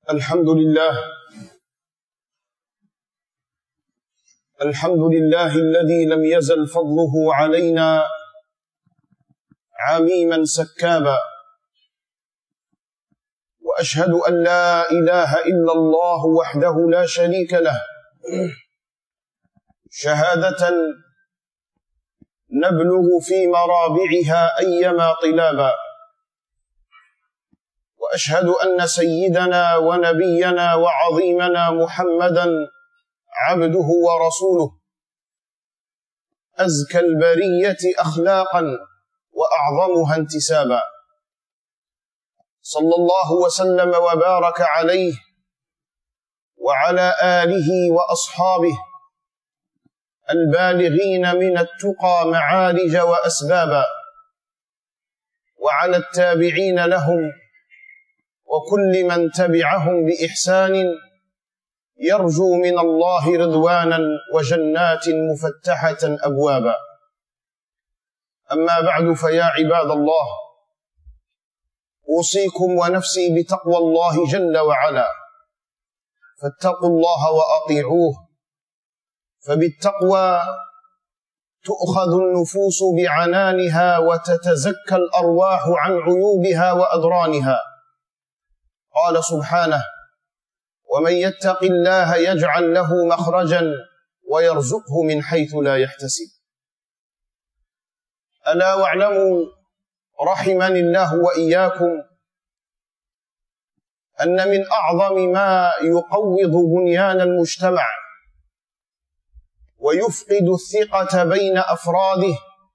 الحمد لله الذي لم يزل فضله علينا عميما سكابا، وأشهد أن لا إله إلا الله وحده لا شريك له شهادة نبلغ في مرابعها أيما طلابا، وأشهد أن سيدنا ونبينا وعظيمنا محمدا عبده ورسوله أزكى البرية أخلاقا وأعظمها انتسابا، صلى الله وسلم وبارك عليه وعلى آله وأصحابه البالغين من التقى معارج وأسبابا، وعلى التابعين لهم وكل من تبعهم بإحسان يرجو من الله رضوانا وجنات مفتحة أبوابا. أما بعد، فيا عباد الله، أوصيكم ونفسي بتقوى الله جل وعلا، فاتقوا الله وأطيعوه، فبالتقوى تؤخذ النفوس بعنانها وتتزكى الأرواح عن عيوبها وأدرانها. قال سبحانه: ومن يتق الله يجعل له مخرجا ويرزقه من حيث لا يحتسب. ألا واعلموا رحمني الله وإياكم أن من أعظم ما يقوض بنيان المجتمع ويفقد الثقة بين أفراده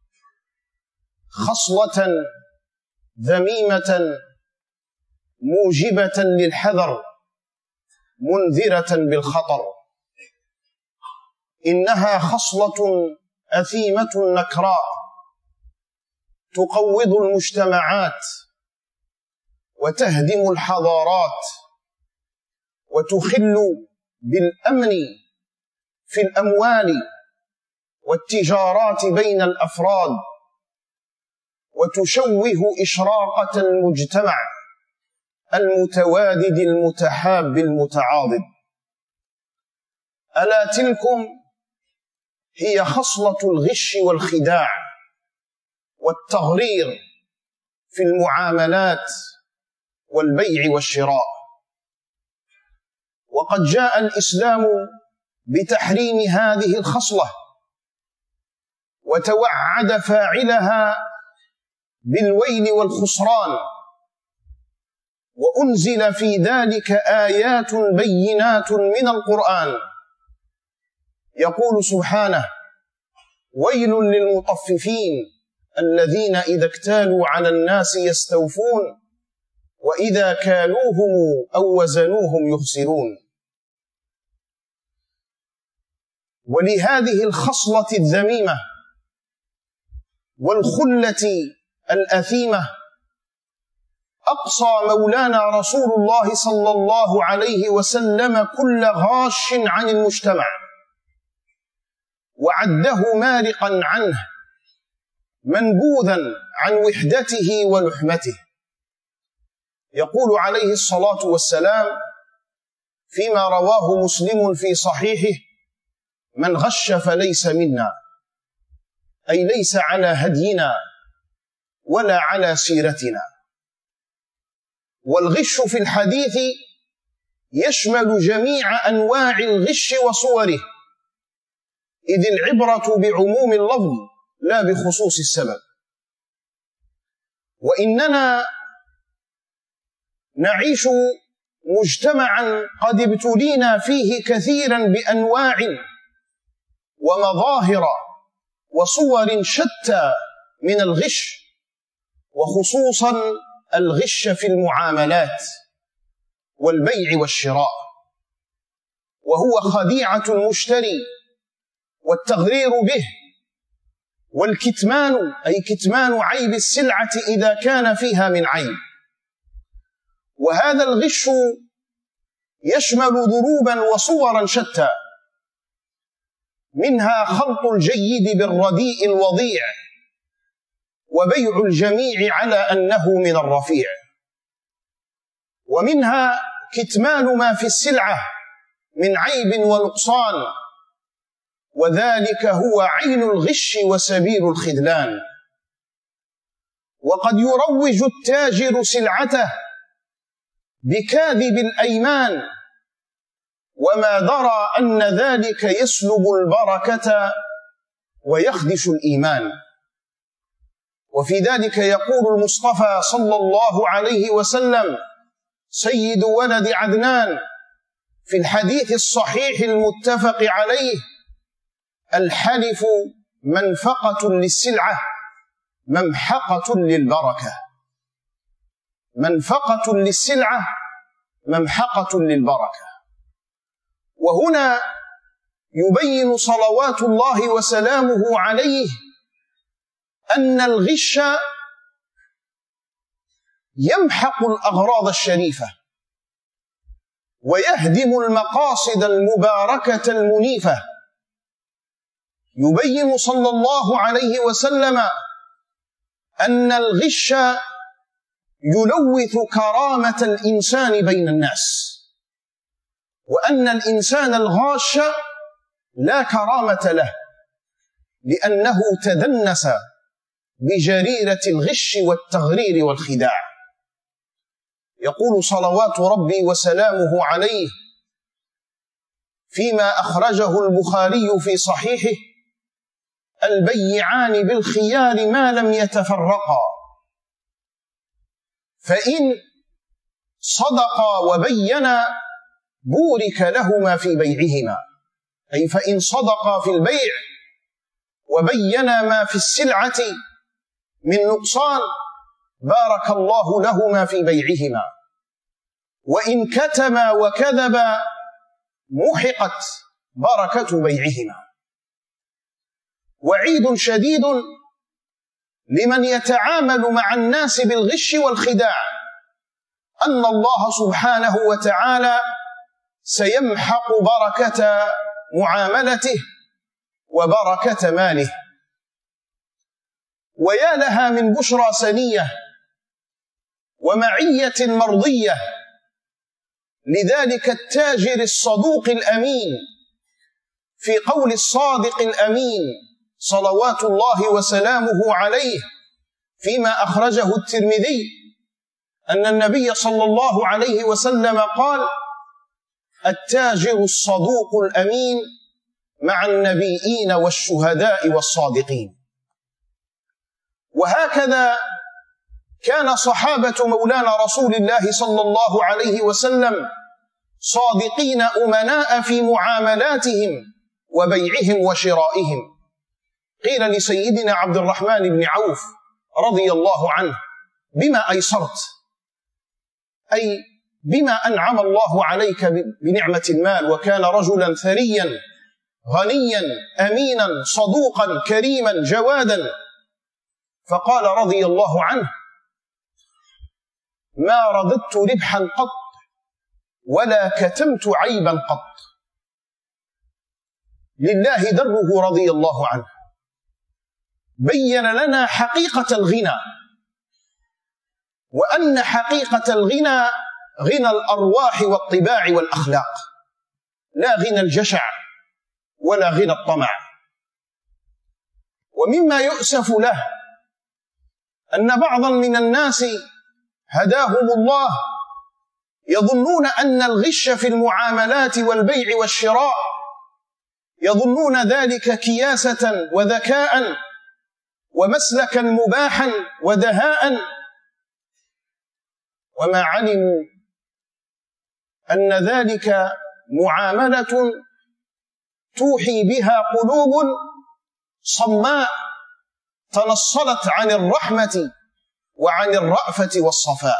خصلة ذميمة موجبة للحذر منذرة بالخطر، إنها خصلة أثيمة نكراء تقوض المجتمعات وتهدم الحضارات وتخل بالأمن في الأموال والتجارات بين الأفراد، وتشوه إشراقة المجتمع المتوادد المتحاب المتعاضد. ألا تلكم هي خصلة الغش والخداع والتغرير في المعاملات والبيع والشراء. وقد جاء الإسلام بتحريم هذه الخصلة، وتوعد فاعلها بالويل والخسران، وأنزل في ذلك آيات بينات من القرآن. يقول سبحانه: ويل للمطففين الذين إذا اكتالوا على الناس يستوفون وإذا كالوهم أو وزنوهم يخسرون. ولهذه الخصلة الذميمة والخلة الأثيمة أقصى مولانا رسول الله صلى الله عليه وسلم كل غاش عن المجتمع، وعده مارقا عنه منبوذا عن وحدته ولحمته. يقول عليه الصلاة والسلام فيما رواه مسلم في صحيحه: من غش فليس منا، أي ليس على هدينا ولا على سيرتنا. والغش في الحديث يشمل جميع أنواع الغش وصوره، إذ العبرة بعموم اللفظ لا بخصوص السبب. وإننا نعيش مجتمعا قد ابتلينا فيه كثيرا بأنواع ومظاهر وصور شتى من الغش، وخصوصا الغش في المعاملات والبيع والشراء، وهو خديعة المشتري والتغرير به، والكتمان أي كتمان عيب السلعة إذا كان فيها من عيب. وهذا الغش يشمل ضروبا وصورا شتى، منها خلط الجيد بالرديء الوضيع، وبيع الجميع على أنه من الرفيع، ومنها كتمان ما في السلعة من عيب ونقصان، وذلك هو عين الغش وسبيل الخذلان. وقد يروج التاجر سلعته بكاذب الأيمان، وما درى أن ذلك يسلب البركة ويخدش الإيمان. وفي ذلك يقول المصطفى صلى الله عليه وسلم سيد ولد عدنان في الحديث الصحيح المتفق عليه: الحلف منفقة للسلعة ممحقة للبركة. منفقة للسلعة ممحقة للبركة. وهنا يبين صلوات الله وسلامه عليه أن الغش يمحق الأغراض الشريفة ويهدم المقاصد المباركة المنيفة. يبين صلى الله عليه وسلم أن الغش يلوث كرامة الإنسان بين الناس، وأن الإنسان الغاش لا كرامة له، لأنه تدنس بجريرة الغش والتغرير والخداع. يقول صلوات ربي وسلامه عليه فيما أخرجه البخاري في صحيحه: البيعان بالخيار ما لم يتفرقا، فإن صدقا وبينا بورك لهما في بيعهما، أي فإن صدقا في البيع وبينا ما في السلعة من نقصان بارك الله لهما في بيعهما، وإن كتما وكذبا محقت بركة بيعهما. وعيد شديد لمن يتعامل مع الناس بالغش والخداع، أن الله سبحانه وتعالى سيمحق بركة معاملته وبركة ماله. ويا لها من بشرى سنية ومعية مرضية لذلك التاجر الصدوق الأمين، في قول الصادق الأمين صلوات الله وسلامه عليه فيما أخرجه الترمذي أن النبي صلى الله عليه وسلم قال: التاجر الصدوق الأمين مع النبيين والشهداء والصادقين. وهكذا كان صحابة مولانا رسول الله صلى الله عليه وسلم صادقين أمناء في معاملاتهم وبيعهم وشرائهم. قيل لسيدنا عبد الرحمن بن عوف رضي الله عنه: بما أيسرت؟ أي بما أنعم الله عليك بنعمة المال، وكان رجلا ثريا غنيا أمينا صدوقا كريما جوادا. فقال رضي الله عنه: ما رددت ربحا قط ولا كتمت عيبا قط. لله دره رضي الله عنه. بين لنا حقيقة الغنى، وأن حقيقة الغنى غنى الأرواح والطباع والأخلاق، لا غنى الجشع ولا غنى الطمع. ومما يؤسف له أن بعضا من الناس هداهم الله يظنون أن الغش في المعاملات والبيع والشراء، يظنون ذلك كياسة وذكاء ومسلكا مباحا ودهاء، وما علموا أن ذلك معاملة توحي بها قلوب صماء تنصلت عن الرحمة وعن الرأفة والصفاء.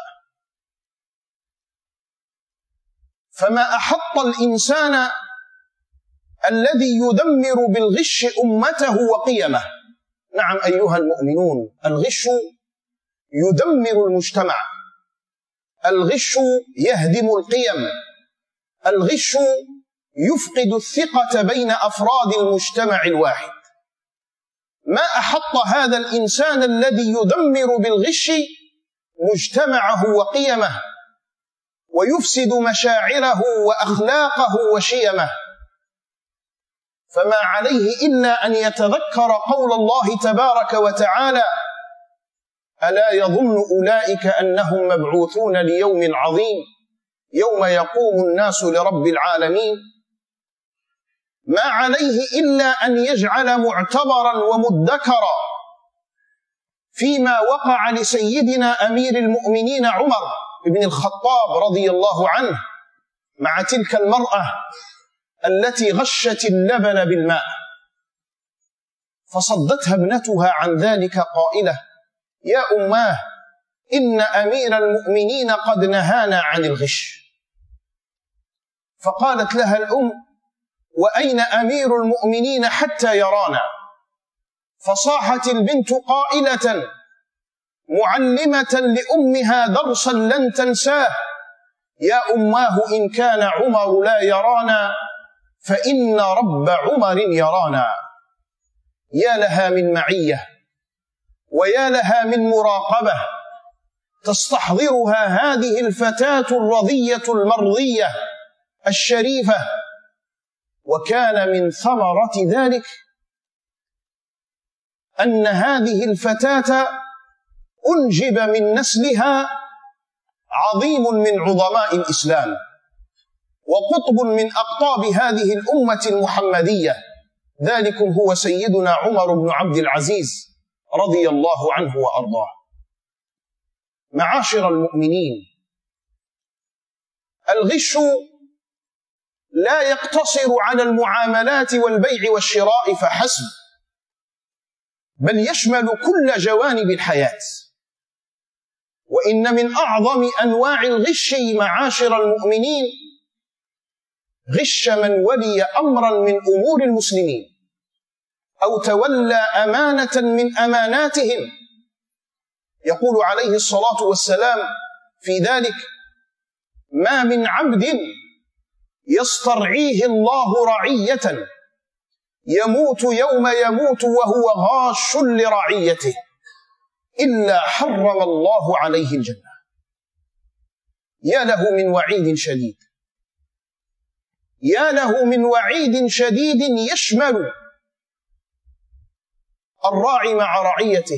فما أحط الإنسان الذي يدمر بالغش أمته وقيمه. نعم أيها المؤمنون، الغش يدمر المجتمع، الغش يهدم القيم، الغش يفقد الثقة بين أفراد المجتمع الواحد. ما أحط هذا الإنسان الذي يدمر بالغش مجتمعه وقيمه ويفسد مشاعره وأخلاقه وشيمه، فما عليه إلا أن يتذكر قول الله تبارك وتعالى: ألا يظن أولئك أنهم مبعوثون ليوم عظيم يوم يقوم الناس لرب العالمين. ما عليه إلا أن يجعل معتبرا ومدكرا فيما وقع لسيدنا أمير المؤمنين عمر بن الخطاب رضي الله عنه مع تلك المرأة التي غشت اللبن بالماء، فصدتها ابنتها عن ذلك قائلة: يا أماه، إن أمير المؤمنين قد نهانا عن الغش. فقالت لها الأم: وأين أمير المؤمنين حتى يرانا؟ فصاحت البنت قائلة معلمة لأمها درسا لن تنساه: يا أماه، إن كان عمر لا يرانا فإن رب عمر يرانا. يا لها من معية، ويا لها من مراقبة تستحضرها هذه الفتاة الرضية المرضية الشريفة. وكان من ثمرة ذلك أن هذه الفتاة أنجب من نسلها عظيم من عظماء الإسلام، وقطب من أقطاب هذه الأمة المحمدية، ذلكم هو سيدنا عمر بن عبد العزيز رضي الله عنه وأرضاه. معاشر المؤمنين، الغش لا يقتصر على المعاملات والبيع والشراء فحسب، بل يشمل كل جوانب الحياة. وإن من أعظم أنواع الغش معاشر المؤمنين غش من ولي أمرا من أمور المسلمين أو تولى أمانة من أماناتهم. يقول عليه الصلاة والسلام في ذلك: ما من عبد يسترعيه الله رعية يموت يوم يموت وهو غاش لرعيته إلا حرم الله عليه الجنة. يا له من وعيد شديد، يا له من وعيد شديد يشمل الراعي مع رعيته،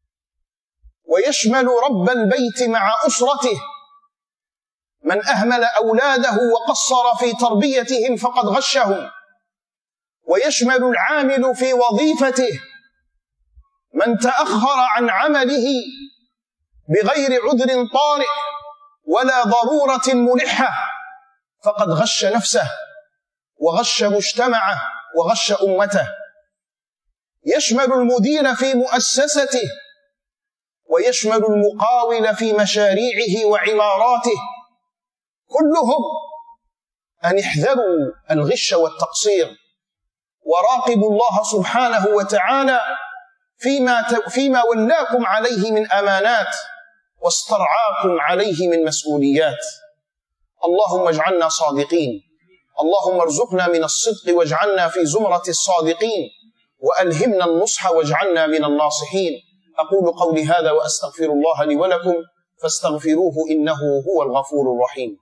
ويشمل رب البيت مع أسرته. من أهمل أولاده وقصر في تربيتهم فقد غشهم. ويشمل العامل في وظيفته، من تأخر عن عمله بغير عذر طارئ ولا ضرورة ملحة فقد غش نفسه وغش مجتمعه وغش أمته. يشمل المدير في مؤسسته، ويشمل المقاول في مشاريعه وعماراته. كلهم أن احذروا الغش والتقصير، وراقبوا الله سبحانه وتعالى فيما ولاكم عليه من أمانات واسترعاكم عليه من مسؤوليات. اللهم اجعلنا صادقين، اللهم ارزقنا من الصدق واجعلنا في زمرة الصادقين، وألهمنا النصح واجعلنا من الناصحين. أقول قولي هذا وأستغفر الله لي ولكم فاستغفروه إنه هو الغفور الرحيم.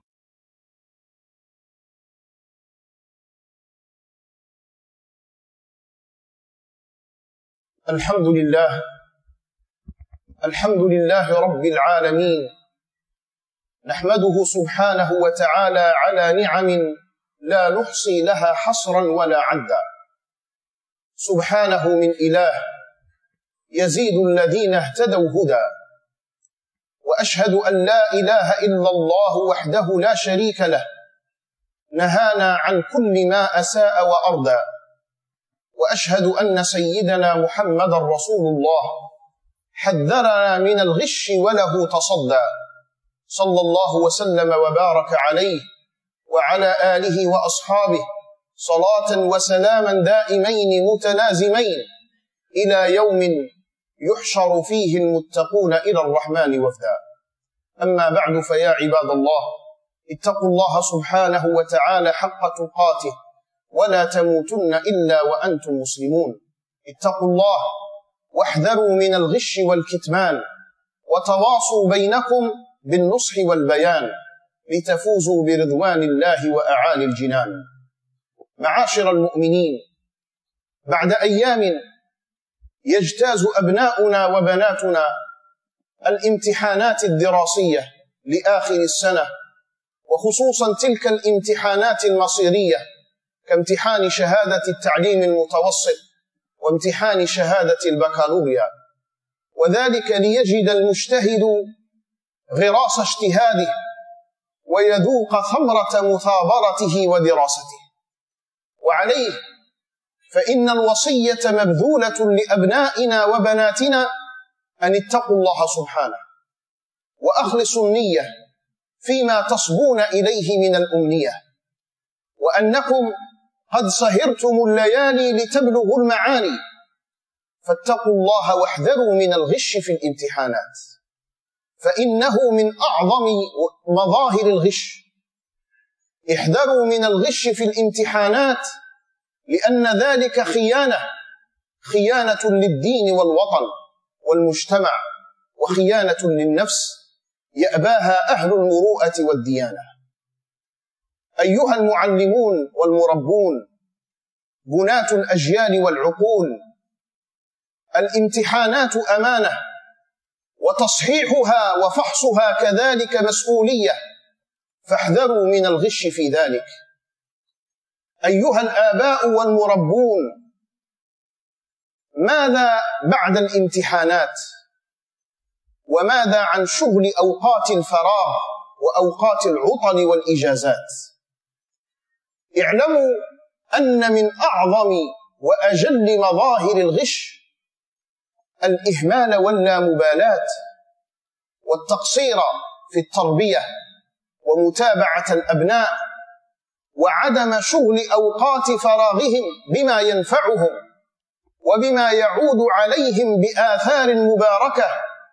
الحمد لله، الحمد لله رب العالمين، نحمده سبحانه وتعالى على نعم لا نحصي لها حصرا ولا عدا. سبحانه من إله يزيد الذين اهتدوا هدى، وأشهد أن لا إله إلا الله وحده لا شريك له، نهانا عن كل ما أساء وأردى. وأشهد أن سيدنا محمد رسول الله حذرنا من الغش وله تصدى، صلى الله وسلم وبارك عليه وعلى آله وأصحابه صلاة وسلاما دائمين متلازمين إلى يوم يحشر فيه المتقون إلى الرحمن وفدا. أما بعد، فيا عباد الله، اتقوا الله سبحانه وتعالى حق تقاته ولا تموتن إلا وأنتم مسلمون. اتقوا الله واحذروا من الغش والكتمان، وتواصوا بينكم بالنصح والبيان. لتفوزوا برضوان الله وأعالي الجنان. معاشر المؤمنين، بعد أيام يجتاز أبناؤنا وبناتنا الامتحانات الدراسية لآخر السنة، وخصوصا تلك الامتحانات المصيرية كامتحان شهادة التعليم المتوسط وامتحان شهادة البكالوريا، وذلك ليجد المجتهد غراس اجتهاده ويذوق ثمرة مثابرته ودراسته. وعليه فإن الوصية مبذولة لأبنائنا وبناتنا أن اتقوا الله سبحانه وأخلصوا النية فيما تصبون إليه من الأمنية، وأنكم قد سهرتم الليالي لتبلغوا المعاني، فاتقوا الله واحذروا من الغش في الامتحانات، فإنه من أعظم مظاهر الغش. احذروا من الغش في الامتحانات، لأن ذلك خيانة للدين والوطن والمجتمع، وخيانة للنفس يأباها أهل المروءة والديانة. أيها المعلمون والمربون بناة الأجيال والعقول، الامتحانات أمانة، وتصحيحها وفحصها كذلك مسؤولية، فاحذروا من الغش في ذلك. أيها الآباء والمربون، ماذا بعد الامتحانات؟ وماذا عن شغل أوقات الفراغ وأوقات العطل والإجازات؟ اعلموا أن من أعظم وأجل مظاهر الغش الإهمال واللامبالاة والتقصير في التربية ومتابعة الأبناء، وعدم شغل أوقات فراغهم بما ينفعهم وبما يعود عليهم بآثار مباركة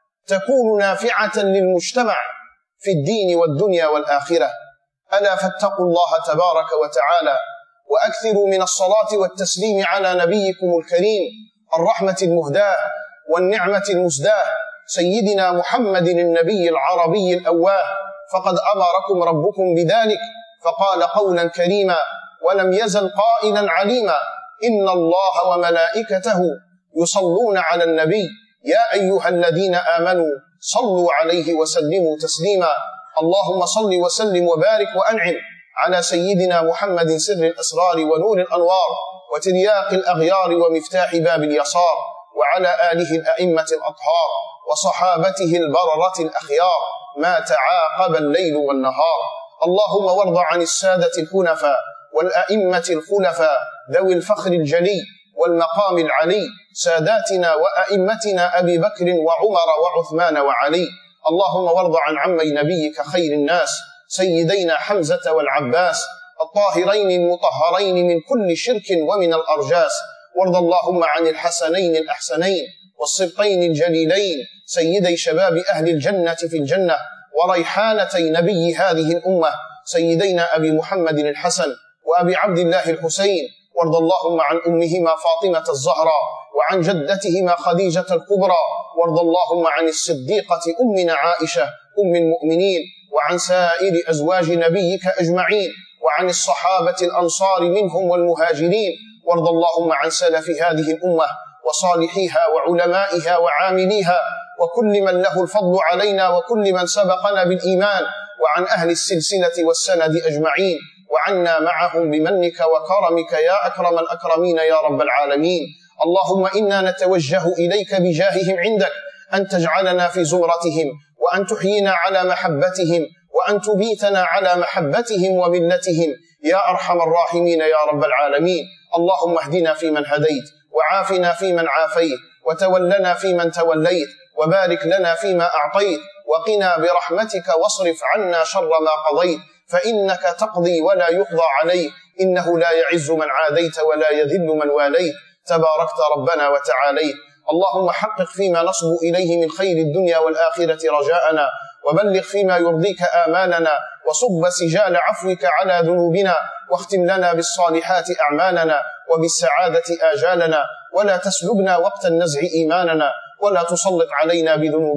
تكون نافعة للمجتمع في الدين والدنيا والآخرة. ألا فاتقوا الله تبارك وتعالى، وأكثروا من الصلاة والتسليم على نبيكم الكريم الرحمة المهداة والنعمة المسداة سيدنا محمد النبي العربي الأواه، فقد أمركم ربكم بذلك فقال قولا كريما ولم يزل قائلا عليما: إن الله وملائكته يصلون على النبي يا أيها الذين آمنوا صلوا عليه وسلموا تسليما. اللهم صل وسلم وبارك وأنعم على سيدنا محمد سر الأسرار ونور الأنوار وترياق الأغيار ومفتاح باب اليسار، وعلى آله الأئمة الأطهار وصحابته البررة الأخيار ما تعاقب الليل والنهار. اللهم وارض عن السادة الحنفاء والأئمة الخلفاء ذوي الفخر الجلي والمقام العلي، ساداتنا وأئمتنا أبي بكر وعمر وعثمان وعلي. اللهم وارض عن عمي نبيك خير الناس سيدينا حمزة والعباس الطاهرين المطهرين من كل شرك ومن الأرجاس. وارض اللهم عن الحسنين الأحسنين والصبطين الجليلين سيدي شباب أهل الجنة في الجنة وريحانتي نبي هذه الأمة سيدينا أبي محمد الحسن وأبي عبد الله الحسين. وارض اللهم عن أمهما فاطمة الزهراء وعن جدتهما خديجة الكبرى. وارض اللهم عن الصديقة أمنا عائشة أم المؤمنين وعن سائر أزواج نبيك أجمعين وعن الصحابة الأنصار منهم والمهاجرين. وارض اللهم عن سلف هذه الأمة وصالحيها وعلمائها وعامليها وكل من له الفضل علينا وكل من سبقنا بالإيمان، وعن أهل السلسلة والسند أجمعين، وعنا معهم بمنك وكرمك يا أكرم الأكرمين يا رب العالمين. اللهم إنا نتوجه إليك بجاههم عندك أن تجعلنا في زمرتهم، وأن تحيينا على محبتهم، وأن تبيتنا على محبتهم وملتهم يا أرحم الراحمين يا رب العالمين. اللهم اهدنا فيمن هديت، وعافنا فيمن عافيت، وتولنا فيمن توليت، وبارك لنا فيما أعطيت، وقنا برحمتك واصرف عنا شر ما قضيت، فإنك تقضي ولا يقضى عليك، إنه لا يعز من عاديت ولا يذل من واليت، تباركت ربنا وتعاليت. اللهم حقق فيما نصب إليه من خير الدنيا والآخرة رجاءنا، وبلغ فيما يرضيك آمالنا، وصب سجال عفوك على ذنوبنا، واختم لنا بالصالحات أعمالنا وبالسعادة آجالنا، ولا تسلبنا وقت النزع إيماننا، ولا تسلط علينا بذنوبنا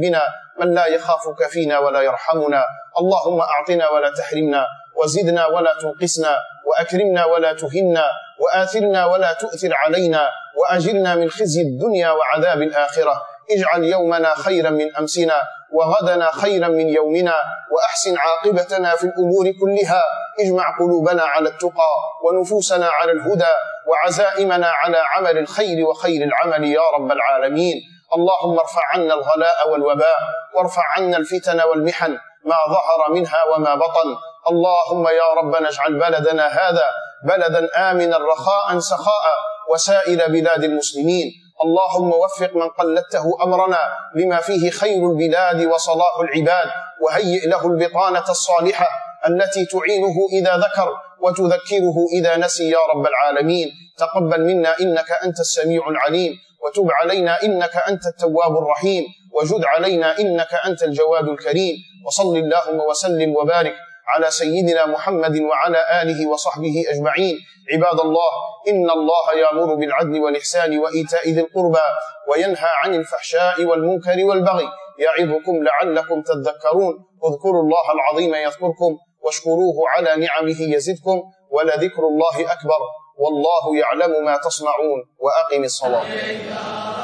من لا يخافك فينا ولا يرحمنا. اللهم أعطنا ولا تحرمنا، وزدنا ولا تنقصنا، وأكرمنا ولا تهنا، وآثرنا ولا تؤثر علينا، وأجرنا من خزي الدنيا وعذاب الآخرة. اجعل يومنا خيرا من أمسنا، وغدنا خيرا من يومنا، وأحسن عاقبتنا في الأمور كلها. اجمع قلوبنا على التقى، ونفوسنا على الهدى، وعزائمنا على عمل الخير وخير العمل يا رب العالمين. اللهم ارفع عنا الغلاء والوباء، وارفع عنا الفتن والمحن ما ظهر منها وما بطن. اللهم يا ربنا اجعل بلدنا هذا بلدا آمنا رخاء سخاء، وسائر بلاد المسلمين. اللهم وفق من قلدته أمرنا لما فيه خير البلاد وصلاح العباد، وهيئ له البطانة الصالحة التي تعينه إذا ذكر وتذكره إذا نسي يا رب العالمين. تقبل منا إنك أنت السميع العليم، وتب علينا إنك أنت التواب الرحيم، وجد علينا إنك أنت الجواد الكريم. وصل اللهم وسلم وبارك على سيدنا محمد وعلى آله وصحبه أجمعين. عباد الله، إن الله يأمر بالعدل والإحسان وإيتاء ذي القربى، وينهى عن الفحشاء والمنكر والبغي، يعظكم لعلكم تذكرون. اذكروا الله العظيم يذكركم، واشكروه على نعمه يزدكم، ولذكر الله أكبر، والله يعلم ما تصنعون. وأقم الصلاة.